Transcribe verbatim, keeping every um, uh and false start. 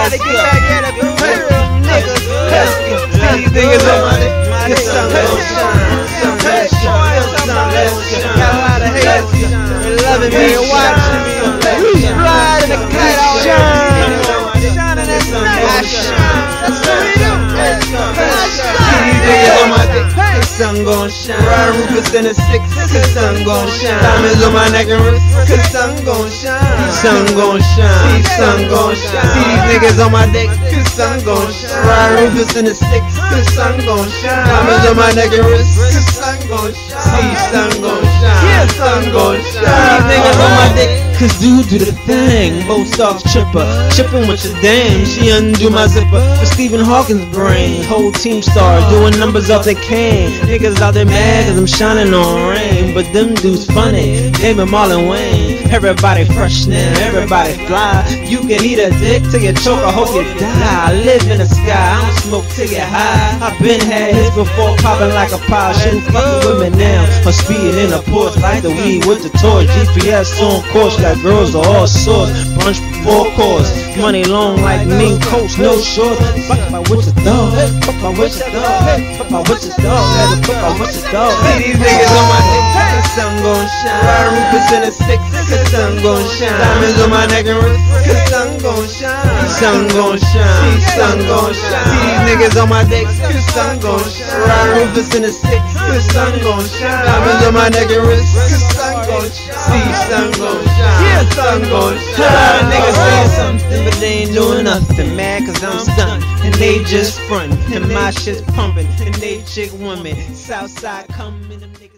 gotta get back at it, but real niggas. See these niggas on my dick, the sun gon' shine, sun gon' shine, sun gon' shine. Got a lot of haters, they loving me and watching me. We ride in the kite all shine, shining at night. I shine, that's what we do. See these niggas on my dick, the sun gon' shine. Riding Rufus in the six, the sun gon' shine. Diamonds on my neck and wrist, the sun gon' shine. Sun gon' shine, sun gon' shine. See these niggas on my dick, the sun gon' shine. Riding Rufus in the six, the sun gon' shine. Diamonds on my neck and wrist, the sun gon' shine. See sun gon' shine, yeah, sun gon' shine. These niggas on my dick, cause dude do the thing. Both stocks chipper, chippin' with your dame. She undo my zipper for Stephen Hawkins' brain. Whole team star doing numbers off their cane. Niggas out there mad cause I'm shining on rain, but them dudes funny, Damon, Marlon Wayne. Everybody fresh now, everybody fly. You can eat a dick till you choke, I hope you die. I live in the sky, I don't smoke till you high. I've been had hits before, popping like a pile. Shouldn't fuck with me now, I'm speeding in the porch like the weed with the torch. G P S on course, got girls of all sorts. Brunch four course, money long like mean coats, no shorts. Fuck my witch dog, fuck my witch dog, fuck my witch dog, never fuck my witch dog. See these niggas on my dick, the sun gon' shine. Riding Rufus in the six, the sun gon' shine. Diamonds on my neck and wrist, the sun gon' shine. Sun gon' shine, sun gon' shine. See these niggas on my dick, the sun gon' shine. Riding Rufus in the six, the sun gon' shine. Diamonds on my neck and wrist, the sun gon' shine. See sun gon' shine, yeah, sun gon' shine. Niggas saying something, but they ain't doing nothing. Mad cause I'm stunned, and they just frontin'. And my shit's pumping, and they chick women. Southside coming, them niggas.